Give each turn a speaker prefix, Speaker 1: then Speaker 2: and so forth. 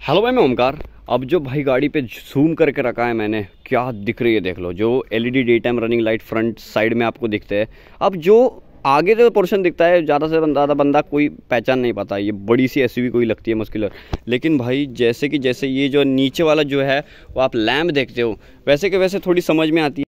Speaker 1: Hello भाई, मैं ओमकार। अब जो भाई गाड़ी पे जूम करके रखा है मैंने, क्या दिख रही है देख लो। जो LED day time running light front side में आपको दिखते हैं। अब जो आगे जो पोर्शन दिखता है, ज़्यादा से ज़्यादा बंदा कोई पहचान नहीं पाता। ये बड़ी सी एसयूवी कोई लगती है मस्कुलर, लेकिन भाई जैसे कि जैसे ये जो नीचे वाला जो है वो आप लैम्प देखते हो, वैसे के वैसे थोड़ी समझ में आती है।